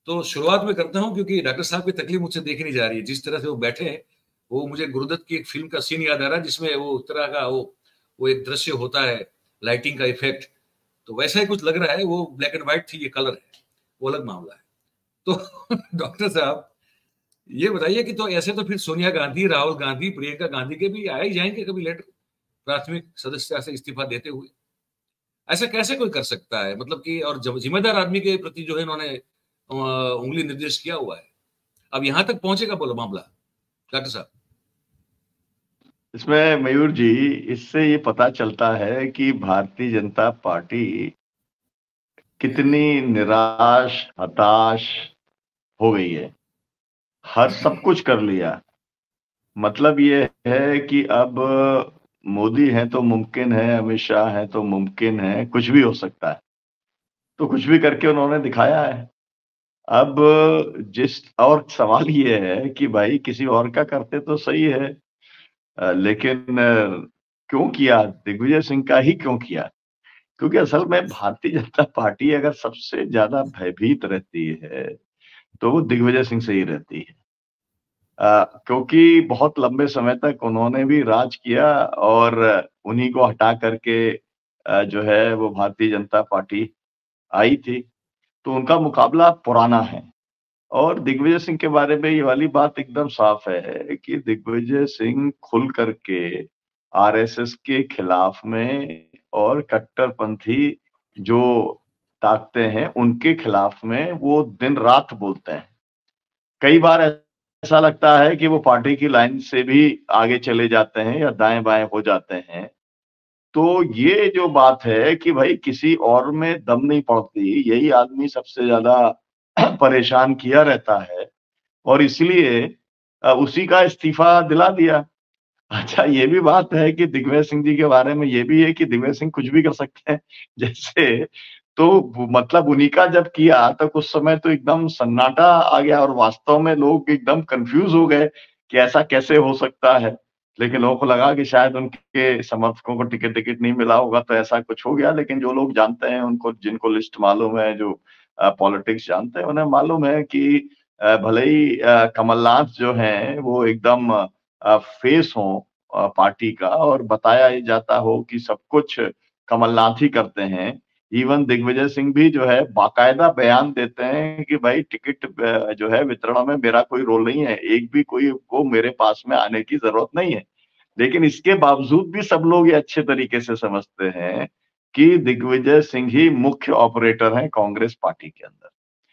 तो शुरुआत में करता हूँ, क्योंकि डॉक्टर साहब की तकलीफ मुझसे देखी नहीं जा रही है। जिस तरह से वो बैठे हैं, वो मुझे गुरुदत्त की एक फिल्म का सीन याद आ रहा है, जिसमें वो उस तरह का वो एक दृश्य होता है, लाइटिंग का इफेक्ट, तो वैसा ही कुछ लग रहा है। वो ब्लैक एंड व्हाइट थी, ये कलर है, वो अलग मामला है। तो डॉक्टर साहब, ये बताइए कि तो ऐसे तो फिर सोनिया गांधी, राहुल गांधी, प्रियंका गांधी के भी आ ही जाएंगे कभी लेटर, प्राथमिक सदस्यता से इस्तीफा देते हुए। ऐसा कैसे कोई कर सकता है? मतलब कि, और जब जिम्मेदार आदमी के प्रति जो है इन्होंने उंगली निर्देश किया हुआ है, अब यहां तक पहुंचेगा बोलो मामला, डॉक्टर साहब। इसमें मयूर जी, इससे ये पता चलता है कि भारतीय जनता पार्टी कितनी निराश, हताश हो गई है। हर सब कुछ कर लिया। मतलब ये है कि अब मोदी है तो मुमकिन है, अमित शाह है तो मुमकिन है, कुछ भी हो सकता है। तो कुछ भी करके उन्होंने दिखाया है। अब जिस और सवाल ये है कि भाई किसी और का करते तो सही है, लेकिन क्यों किया दिग्विजय सिंह का ही क्यों किया? क्योंकि असल में भारतीय जनता पार्टी अगर सबसे ज्यादा भयभीत रहती है तो वो दिग्विजय सिंह से ही रहती है। क्योंकि बहुत लंबे समय तक उन्होंने भी राज किया और उन्हीं को हटा करके जो है वो भारतीय जनता पार्टी आई थी। तो उनका मुकाबला पुराना है। और दिग्विजय सिंह के बारे में ये वाली बात एकदम साफ है कि दिग्विजय सिंह खुल करके आरएसएस के खिलाफ में और कट्टरपंथी जो ताकतें हैं उनके खिलाफ में वो दिन रात बोलते हैं। कई बार ऐसा लगता है कि वो पार्टी की लाइन से भी आगे चले जाते हैं या दाएं बाएं हो जाते हैं। तो ये जो बात है कि भाई किसी और में दम नहीं पड़ती, यही आदमी सबसे ज्यादा परेशान किया रहता है और इसलिए उसी का इस्तीफा दिला दिया। अच्छा, ये भी बात है कि दिग्विजय सिंह जी के बारे में ये भी है कि दिग्विजय सिंह कुछ भी कर सकते हैं। जैसे तो मतलब उन्हीं का जब किया तो कुछ समय तो एकदम सन्नाटा आ गया और वास्तव में लोग एकदम कंफ्यूज हो गए कि ऐसा कैसे हो सकता है। लेकिन लोगों को लगा कि शायद उनके समर्थकों को टिकट टिकट नहीं मिला होगा तो ऐसा कुछ हो गया। लेकिन जो लोग जानते हैं, उनको जिनको लिस्ट मालूम है, जो पॉलिटिक्स जानते हैं, उन्हें मालूम है कि भले ही कमलनाथ जो हैं वो एकदम फेस हो पार्टी का और बताया ही जाता हो कि सब कुछ कमलनाथ ही करते हैं। इवन दिग्विजय सिंह भी जो है बाकायदा बयान देते हैं कि भाई टिकट जो है वितरण में मेरा कोई रोल नहीं है, एक भी कोई को मेरे पास में आने की जरूरत नहीं है। लेकिन इसके बावजूद भी सब लोग ये अच्छे तरीके से समझते हैं कि दिग्विजय सिंह ही मुख्य ऑपरेटर हैं कांग्रेस पार्टी के अंदर।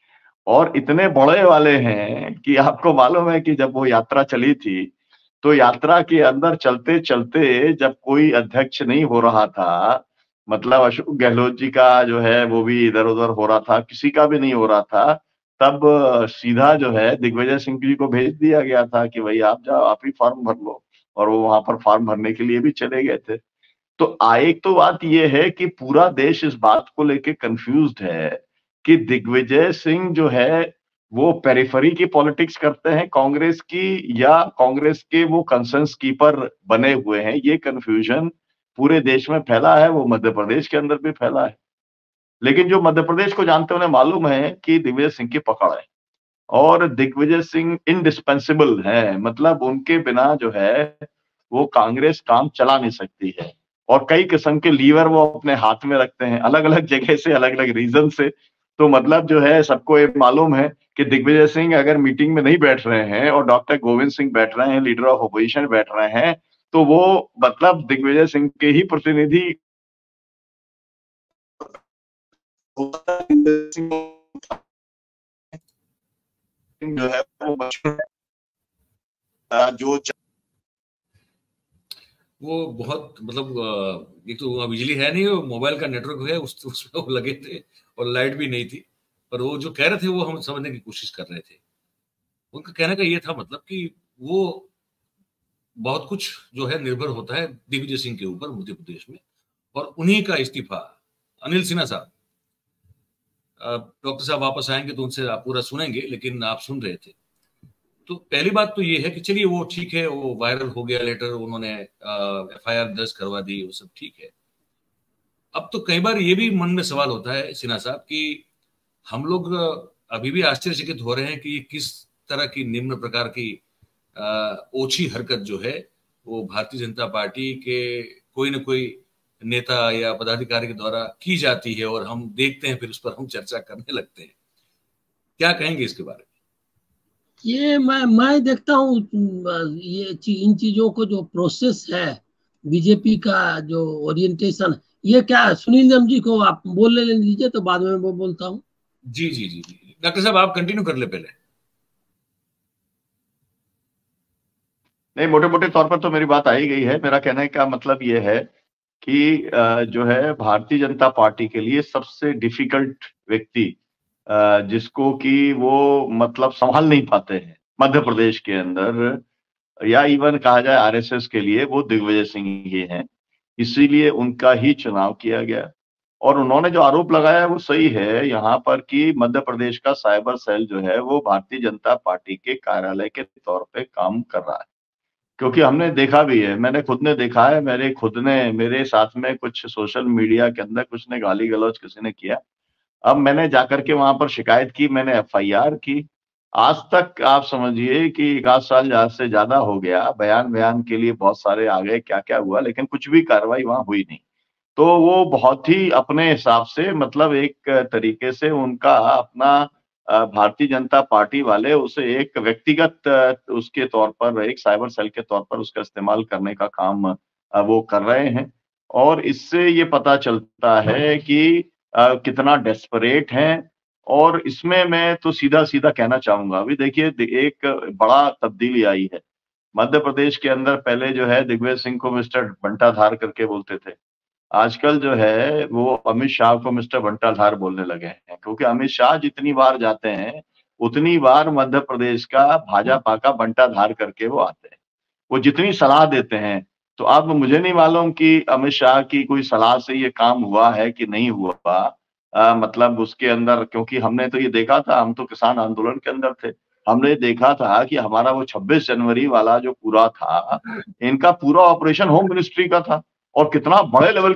और इतने बड़े वाले हैं कि आपको मालूम है कि जब वो यात्रा चली थी तो यात्रा के अंदर चलते चलते जब कोई अध्यक्ष नहीं हो रहा था, मतलब अशोक गहलोत जी का जो है वो भी इधर उधर हो रहा था, किसी का भी नहीं हो रहा था, तब सीधा जो है दिग्विजय सिंह जी को भेज दिया गया था कि भाई आप जाओ, आप ही फॉर्म भर लो। और वो वहां पर फॉर्म भरने के लिए भी चले गए थे। तो एक तो बात ये है कि पूरा देश इस बात को लेके कंफ्यूज्ड है कि दिग्विजय सिंह जो है वो पेरिफेरी की पॉलिटिक्स करते हैं कांग्रेस की, या कांग्रेस के वो कंसेंस कीपर बने हुए हैं। ये कंफ्यूजन पूरे देश में फैला है, वो मध्य प्रदेश के अंदर भी फैला है। लेकिन जो मध्य प्रदेश को जानते हैं उन्हें मालूम है कि दिग्विजय सिंह की पकड़ है और दिग्विजय सिंह इंडिस्पेंसिबल है। मतलब उनके बिना जो है वो कांग्रेस काम चला नहीं सकती है। और कई किस्म के लीवर वो अपने हाथ में रखते हैं, अलग अलग जगह से, अलग अलग रीजन से। तो मतलब जो है सबको ये मालूम है कि दिग्विजय सिंह अगर मीटिंग में नहीं बैठ रहे हैं और डॉक्टर गोविंद सिंह बैठ रहे हैं, लीडर ऑफ अपोजिशन बैठ रहे हैं, तो वो मतलब दिग्विजय सिंह के ही प्रतिनिधि जो है वो जो वो बहुत मतलब एक तो वहाँ बिजली है नहीं, वो मोबाइल का नेटवर्क है, उसमें वो लगे थे, और लाइट भी नहीं थी। पर वो जो कह रहे थे वो हम समझने की कोशिश कर रहे थे। उनका कहने का ये था मतलब कि वो बहुत कुछ जो है निर्भर होता है दिग्विजय सिंह के ऊपर मध्य प्रदेश में, और उन्हीं का इस्तीफा। अनिल सिन्हा साहब, डॉक्टर साहब वापस आएंगे तो उनसे आप पूरा सुनेंगे, लेकिन आप सुन रहे थे। तो पहली बात तो ये है कि चलिए वो ठीक है, वो वायरल हो गया लेटर, उन्होंने एफआईआर दर्ज करवा दी, वो सब ठीक है। अब तो कई बार ये भी मन में सवाल होता है सिन्हा साहब कि हम लोग अभी भी आश्चर्यचकित हो रहे हैं कि किस तरह की निम्न प्रकार की ओछी हरकत जो है वो भारतीय जनता पार्टी के कोई न कोई नेता या पदाधिकारी के द्वारा की जाती है, और हम देखते हैं, फिर उस पर हम चर्चा करने लगते हैं। क्या कहेंगे इसके बारे में? ये मैं देखता हूँ, इन चीजों को जो प्रोसेस है बीजेपी का, जो ओरिएंटेशन, ये क्या है? सुनील जी को आप बोल ले लीजिए, तो बाद में वो बोलता हूँ। जी जी जी जी, डॉक्टर साहब आप कंटिन्यू कर ले पहले। नहीं, मोटे मोटे तौर पर तो मेरी बात आ ही गई है। मेरा कहने का मतलब ये है कि जो है भारतीय जनता पार्टी के लिए सबसे डिफिकल्ट व्यक्ति जिसको कि वो मतलब संभाल नहीं पाते हैं मध्य प्रदेश के अंदर, या इवन कहा जाए आरएसएस के लिए, वो दिग्विजय सिंह ही हैं। इसीलिए उनका ही चुनाव किया गया। और उन्होंने जो आरोप लगाया है वो सही है यहाँ पर कि मध्य प्रदेश का साइबर सेल जो है वो भारतीय जनता पार्टी के कार्यालय के तौर पे काम कर रहा है। क्योंकि हमने देखा भी है, मैंने खुद ने देखा है, मेरे साथ में कुछ सोशल मीडिया के अंदर कुछ ने गाली गलौज किसी ने किया। अब मैंने जाकर के वहां पर शिकायत की, मैंने एफआईआर की। आज तक आप समझिए कि 1 साल से ज्यादा हो गया, बयान के लिए बहुत सारे आ गए, क्या क्या हुआ, लेकिन कुछ भी कार्रवाई वहां हुई नहीं। तो वो बहुत ही अपने हिसाब से, मतलब एक तरीके से उनका अपना भारतीय जनता पार्टी वाले उसे एक व्यक्तिगत उसके तौर पर, एक साइबर सेल के तौर पर उसका इस्तेमाल करने का काम वो कर रहे हैं। और इससे ये पता चलता है कि कितना डेस्परेट हैं। और इसमें मैं तो सीधा-सीधा कहना चाहूँगा, अभी देखिए एक बड़ा तब्दीली आई है। मध्य प्रदेश के अंदर पहले जो है दिग्विजय सिंह को मिस्टर बंटाधार करके बोलते थे। आजकल जो है वो अमित शाह को मिस्टर बंटाधार बोलने लगे हैं, क्योंकि अमित शाह जितनी बार जाते हैं, उतनी बार मध्य प्रदेश का भाजपा का बंटाधार करके वो आते हैं। वो जितनी सलाह देते हैं, तो अब मुझे नहीं मालूम कि अमित शाह की कोई सलाह से ये काम हुआ है कि नहीं हुआ। मतलब उसके अंदर, क्योंकि हमने तो ये देखा था, हम तो किसान आंदोलन के अंदर थे। हमने देखा था कि हमारा वो 26 जनवरी वाला जो पूरा था, इनका पूरा ऑपरेशन होम मिनिस्ट्री का था। और कितना बड़े लेवल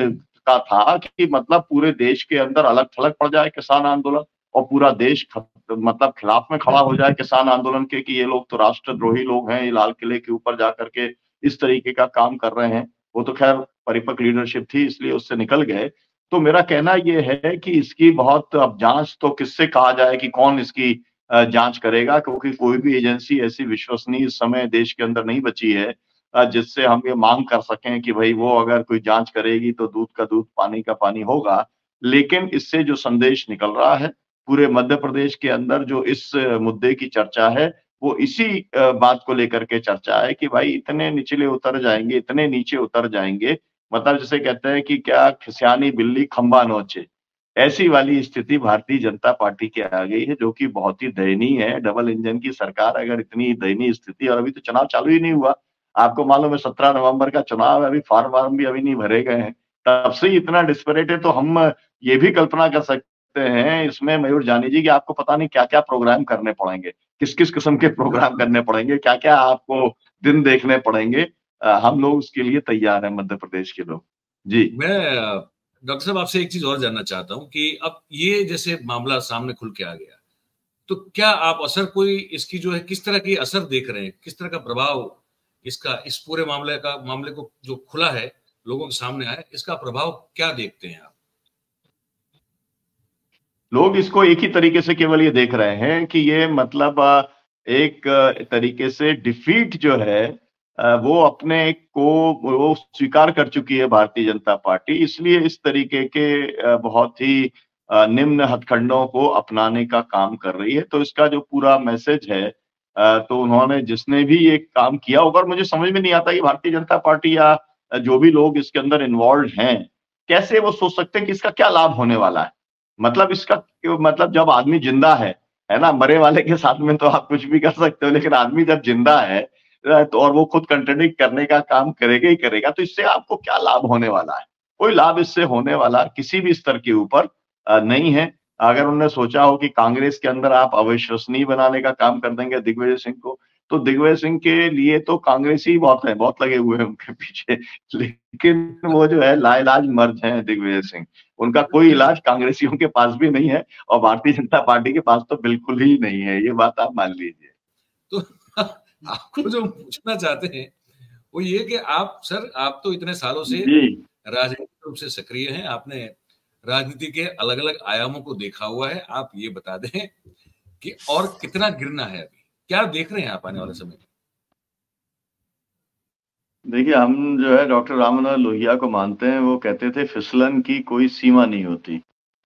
का था कि मतलब पूरे देश के अंदर अलग-थलग पड़ जाए किसान आंदोलन, और पूरा देश मतलब खिलाफ में खड़ा हो जाए किसान आंदोलन के कि ये लोग तो राष्ट्रद्रोही लोग हैं, ये लाल किले के ऊपर जाकर के इस तरीके का काम कर रहे हैं। वो तो खैर परिपक्व लीडरशिप थी, इसलिए उससे निकल गए। तो मेरा कहना ये है कि इसकी बहुत अब जाँच तो किससे कहा जाए कि कौन इसकी जाँच करेगा, क्योंकि कोई भी एजेंसी ऐसी विश्वसनीय इस समय देश के अंदर नहीं बची है जिससे हम ये माँग कर सकें कि भई वो अगर कोई जाँच करेगी तो दूध का दूध, पानी का पानी होगा। लेकिन इससे जो संदेश निकल रहा है, पूरे मध्य प्रदेश के अंदर जो इस मुद्दे की चर्चा है, वो इसी बात को लेकर के चर्चा है कि भाई इतने निचले उतर जाएँगे, इतने नीचे उतर जाएँगे, मतलब जिसे कहते हैं कि क्या खिसियानी बिल्ली खंबा नोचे। ऐसी वाली स्थिति भारतीय जनता पार्टी की आ गई है, जो कि बहुत ही दयनीय है। डबल इंजन की सरकार अगर इतनी दयनीय स्थिति, और अभी तो चुनाव चालू ही नहीं हुआ। आपको मालूम है 17 नवंबर का चुनाव है, अभी फॉर्म भी अभी नहीं भरे गए हैं। तब से ही इतना डिस्पैरेट है, तो हम ये भी कल्पना कर सकते हैं इसमें मयूर जानी जी कि आपको पता नहीं क्या-क्या प्रोग्राम करने पड़ेंगे, किस-किस किस्म के प्रोग्राम करने पड़ेंगे, क्या-क्या आपको दिन देखने पड़ेंगे। हम लोग उसके लिए तैयार हैं, मध्य प्रदेश के लोग। जी। मैं डॉक्टर साहब आपसे एक चीज और जानना चाहता हूं कि अब ये जैसे मामला सामने खुल के आ गया, तो क्या आप असर कोई इसकी जो है किस तरह की असर देख रहे हैं, किस तरह का प्रभाव इसका, इस पूरे मामले को जो खुला है, लोगों के सामने आया, इसका प्रभाव क्या देखते हैं आप? लोग इसको एक ही तरीके से केवल ये देख रहे हैं कि ये मतलब एक तरीके से डिफीट जो है वो अपने को वो स्वीकार कर चुकी है भारतीय जनता पार्टी, इसलिए इस तरीके के बहुत ही निम्न हथकंडों को अपनाने का काम कर रही है। तो इसका जो पूरा मैसेज है तो उन्होंने, जिसने भी ये काम किया होगा, और मुझे समझ में नहीं आता कि भारतीय जनता पार्टी या जो भी लोग इसके अंदर इन्वॉल्व हैं, कैसे वो सोच सकते हैं कि इसका क्या लाभ होने वाला है। मतलब इसका मतलब जब आदमी जिंदा है ना? मरे वाले के साथ में तो आप कुछ भी कर सकते हो, लेकिन आदमी जब जिंदा है तो और वो खुद कंट्राडिक्ट करने का काम करेगा ही करेगा, तो इससे आपको क्या लाभ होने वाला है? कोई लाभ इससे होने वाला किसी भी स्तर के ऊपर नहीं है। अगर उन्होंने सोचा हो कि कांग्रेस के अंदर आप अविश्वसनीय बनाने का काम कर देंगे दिग्विजय सिंह को, तो दिग्विजय सिंह के लिए तो कांग्रेसी बहुत है, बहुत लगे हुए हैं उनके पीछे, लेकिन वो जो है लाइलाज मर्द हैं दिग्विजय सिंह। उनका कोई इलाज कांग्रेसियों के पास भी नहीं है और भारतीय जनता पार्टी के पास तो बिल्कुल ही नहीं है, ये बात आप मान लीजिए। तो आपको जो पूछना चाहते हैं वो ये कि आप सर, आप तो इतने सालों से राजनीतिक रूप से सक्रिय हैं, आपने राजनीति के अलग अलग आयामों को देखा हुआ है। आप ये बता दें कि और कितना गिरना है, अभी क्या देख रहे हैं आप आने वाले समय में? देखिए, हम जो है डॉक्टर राम मनोहर लोहिया को मानते हैं। वो कहते थे फिसलन की कोई सीमा नहीं होती,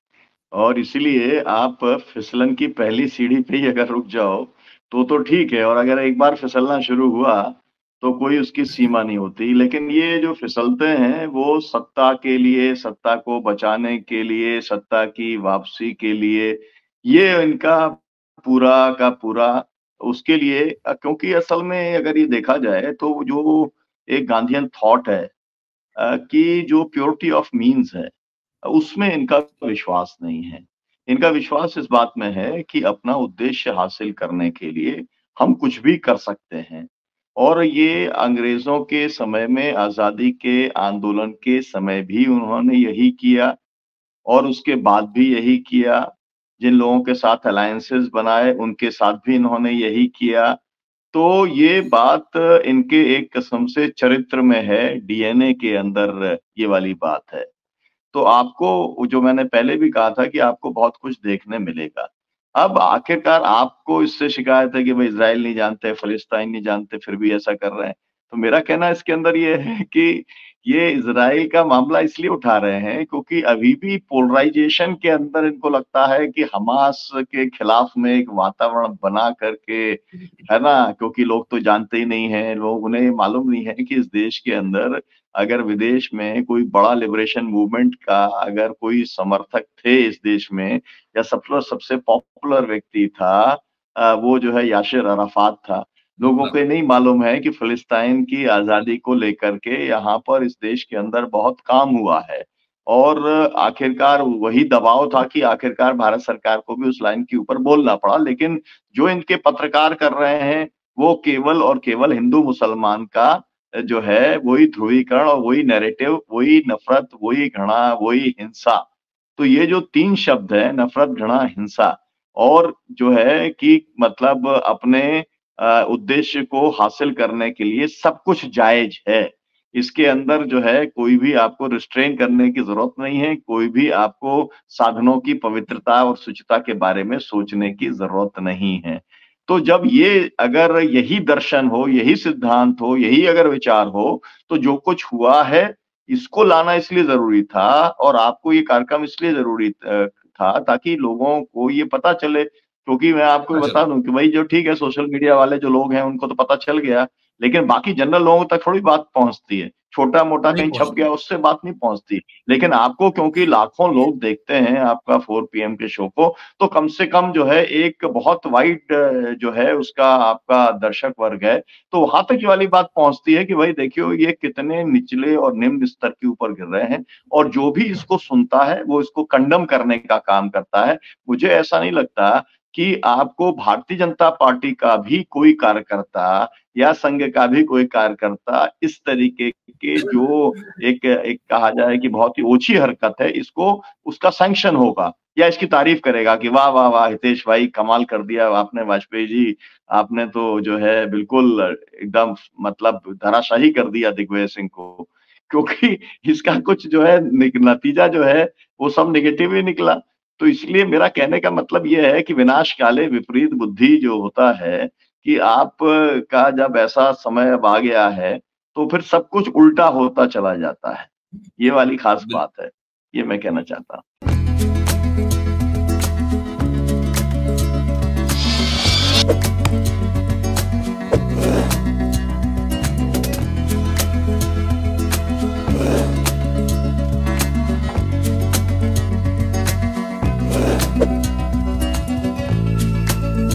और इसीलिए आप फिसलन की पहली सीढ़ी पे ही अगर रुक जाओ तो ठीक है, और अगर एक बार फिसलना शुरू हुआ तो कोई उसकी सीमा नहीं होती। लेकिन ये जो फिसलते हैं वो सत्ता के लिए, सत्ता को बचाने के लिए, सत्ता की वापसी के लिए, ये इनका पूरा का पूरा उसके लिए, क्योंकि असल में अगर ये देखा जाए तो जो एक गांधीयन थॉट है कि जो प्योरिटी ऑफ मीन्स है, उसमें इनका विश्वास नहीं है। इनका विश्वास इस बात में है कि अपना उद्देश्य हासिल करने के लिए हम कुछ भी कर सकते हैं, और ये अंग्रेजों के समय में, आज़ादी के आंदोलन के समय भी उन्होंने यही किया और उसके बाद भी यही किया। जिन लोगों के साथ अलायंसेस बनाए उनके साथ भी इन्होंने यही किया। तो ये बात इनके एक किस्म से चरित्र में है, डीएनए के अंदर ये वाली बात है। तो आपको, जो मैंने पहले भी कहा था कि आपको बहुत कुछ देखने मिलेगा। अब आखिरकार आपको इससे शिकायत है कि भाई इज़राइल नहीं जानते, फ़लस्तीन नहीं जानते, फिर भी ऐसा कर रहे हैं। तो मेरा कहना इसके अंदर ये है कि ये इज़राइल का मामला इसलिए उठा रहे हैं क्योंकि अभी भी पोलराइज़ेशन के अंदर इनको लगता है कि हमास के खिलाफ में एक वातावरण बना करके, है ना? क्योंकि लोग तो जानते ही नहीं हैं, उन्हें मालूम नहीं है कि इस देश के अंदर अगर विदेश में कोई बड़ा लिबरेशन मूवमेंट का अगर कोई समर्थक थे इस देश में, या सबसे पॉपुलर व्यक्ति था, वो जो है यासिर अराफात था। लोगों को ये नहीं मालूम है कि फ़लस्तीन की आज़ादी को लेकर के यहाँ पर इस देश के अंदर बहुत काम हुआ है, और आखिरकार वही दबाव था कि आखिरकार भारत सरकार को भी उस लाइन के ऊपर बोलना पड़ा। लेकिन जो इनके पत्रकार कर रहे हैं, वो केवल और केवल हिंदू-मुसलमान का जो है वही ध्रुवीकरण और वही नैरेटिव, वही नफ़रत, वही घृणा, वही हिंसा। तो ये जो 3 शब्द हैं, नफ़रत, घृणा, हिंसा, और जो है कि मतलब अपने उद्देश्य को हासिल करने के लिए सब कुछ जायज़ है। इसके अंदर जो है कोई भी आपको रिस्ट्रेन करने की ज़रूरत नहीं है, कोई भी आपको साधनों की पवित्रता और शुचिता के बारे में सोचने की ज़रूरत नहीं है। तो जब ये अगर यही दर्शन हो, यही सिद्धांत हो, यही अगर विचार हो, तो जो कुछ हुआ है, इसको लाना इसलिए ज़रूरी था, और आपको ये कार्यक्रम इसलिए ज़रूरी था ताकि लोगों को ये पता चले। क्योंकि मैं आपको बता दूँ कि भई जो ठीक है, सोशल मीडिया वाले जो लोग हैं उनको तो पता चल गया, लेकिन बाकी जनरल लोगों तक थोड़ी बात पहुँचती है। छोटा-मोटा कहीं छप गया उससे बात नहीं पहुँचती। लेकिन आपको, क्योंकि लाखों लोग देखते हैं आपका 4 पीएम के शो को, तो कम से कम जो है एक बहुत वाइड जो है उसका आपका दर्शक वर्ग है। तो वहाँ तक ये वाली बात पहुँचती है कि भाई देखिए ये कितने निचले और निम्न स्तर के ऊपर गिर रहे हैं, और जो भी इसको सुनता है वो इसको कंडम करने का काम करता है। मुझे ऐसा नहीं लगता कि आपको भारतीय जनता पार्टी का भी कोई कार्यकर्ता या संघ का भी कोई कार्यकर्ता इस तरीके के जो एक एक कहा जाए कि बहुत ही ओछी हरकत है, इसको उसका सैंक्शन होगा या इसकी तारीफ करेगा कि वाह वाह वाह हितेश भाई, कमाल कर दिया आपने वाजपेयी जी, आपने तो जो है बिल्कुल एकदम मतलब धराशाही कर दिया दिग्विजय सिंह को। क्योंकि इसका कुछ जो है नतीजा जो है वो सब नेगेटिव ही निकला। तो इसलिए मेरा कहने का मतलब ये है कि विनाश काले विपरीत बुद्धि जो होता है, कि आप का जब ऐसा समय अब आ गया है, तो फिर सब कुछ उल्टा होता चला जाता है। ये वाली खास बात है। ये मैं कहना चाहता हूँ।